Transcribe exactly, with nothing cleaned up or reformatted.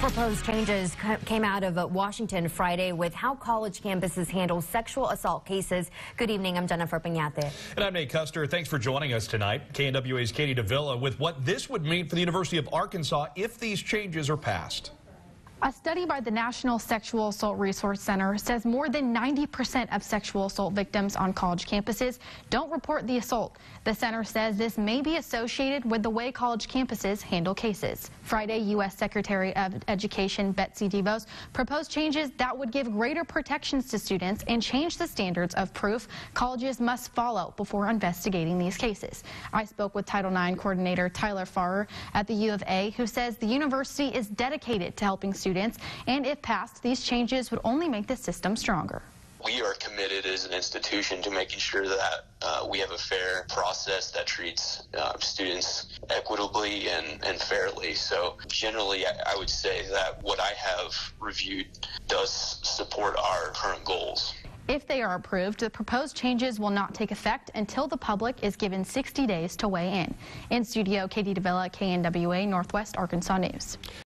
Proposed changes came out of Washington Friday with how college campuses handle sexual assault cases. Good evening, I'm Jennifer Peñate. And I'm Nate Custer. Thanks for joining us tonight. K N W A's Katie DeVilla with what this would mean for the University of Arkansas if these changes are passed. A study by the National Sexual Assault Resource Center says more than ninety percent of sexual assault victims on college campuses don't report the assault. The center says this may be associated with the way college campuses handle cases. Friday, U S Secretary of Education Betsy DeVos proposed changes that would give greater protections to students and change the standards of proof colleges must follow before investigating these cases. I spoke with Title nine coordinator Tyler Farrer at the U of A, who says the university is dedicated to helping students. Students, and if passed, these changes would only make the system stronger. We are committed as an institution to making sure that uh, we have a fair process that treats uh, students equitably and, and fairly. So generally, I, I would say that what I have reviewed does support our current goals. If they are approved, the proposed changes will not take effect until the public is given sixty days to weigh in. In studio, Katie DeVilla, K N W A Northwest Arkansas News.